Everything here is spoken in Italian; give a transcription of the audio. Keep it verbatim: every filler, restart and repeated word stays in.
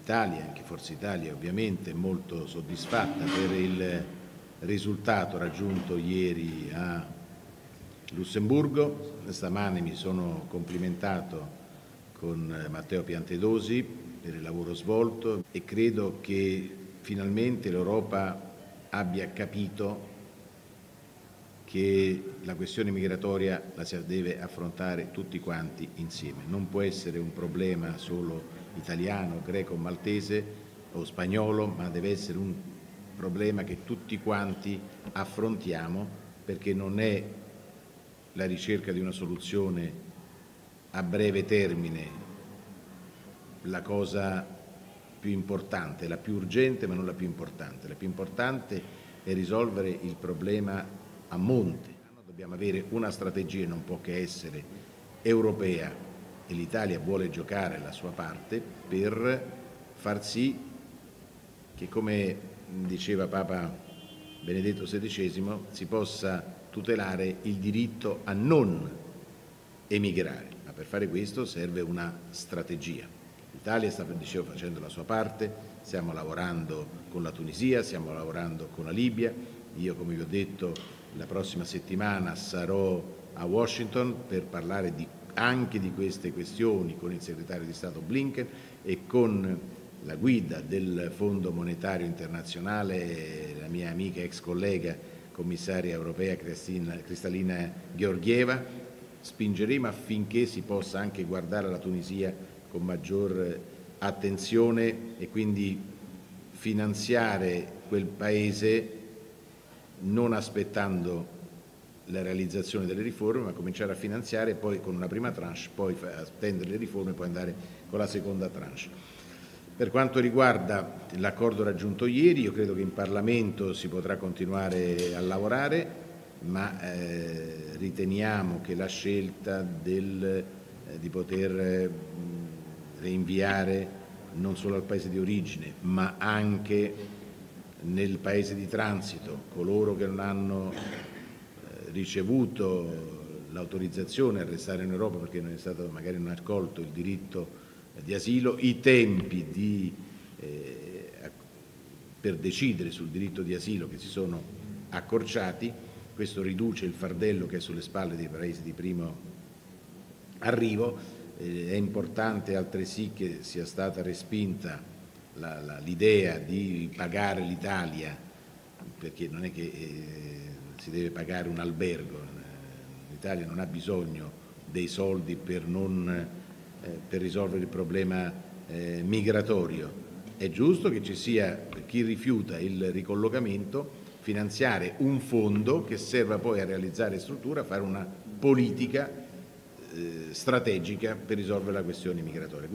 l'Italia, anche Forza Italia ovviamente, è molto soddisfatta per il risultato raggiunto ieri a Lussemburgo. Stamane mi sono complimentato con Matteo Piantedosi per il lavoro svolto e credo che finalmente l'Europa abbia capito che la questione migratoria la si deve affrontare tutti quanti insieme. Non può essere un problema solo italiano, greco, maltese o spagnolo, ma deve essere un problema che tutti quanti affrontiamo, perché non è la ricerca di una soluzione a breve termine la cosa più importante, la più urgente ma non la più importante. La più importante è risolvere il problema a monte. Dobbiamo avere una strategia, non può che essere europea, e l'Italia vuole giocare la sua parte per far sì che, come diceva Papa Benedetto sedicesimo, si possa tutelare il diritto a non emigrare, ma per fare questo serve una strategia. L'Italia sta, dicevo, facendo la sua parte, stiamo lavorando con la Tunisia, stiamo lavorando con la Libia. Io, come vi ho detto, la prossima settimana sarò a Washington per parlare di, anche di queste questioni con il segretario di Stato Blinken e con la guida del Fondo Monetario Internazionale, la mia amica ex collega commissaria europea Kristalina Georgieva. Spingeremo affinché si possa anche guardare alla Tunisia con maggior attenzione e quindi finanziare quel Paese non aspettando la realizzazione delle riforme, ma cominciare a finanziare poi con una prima tranche, poi attendere le riforme e poi andare con la seconda tranche. Per quanto riguarda l'accordo raggiunto ieri, io credo che in Parlamento si potrà continuare a lavorare, ma eh, riteniamo che la scelta del, eh, di poter eh, rinviare non solo al paese di origine, ma anche nel paese di transito coloro che non hanno eh, ricevuto l'autorizzazione a restare in Europa perché non è stato, magari non ha accolto il diritto di asilo, i tempi di, eh, per decidere sul diritto di asilo che si sono accorciati. Questo riduce il fardello che è sulle spalle dei paesi di primo arrivo. Eh, è importante altresì che sia stata respinta l'idea di pagare l'Italia, perché non è che eh, si deve pagare un albergo. L'Italia non ha bisogno dei soldi per, non, eh, per risolvere il problema eh, migratorio. È giusto che ci sia, per chi rifiuta il ricollocamento, finanziare un fondo che serva poi a realizzare strutture, a fare una politica eh, strategica per risolvere la questione migratoria.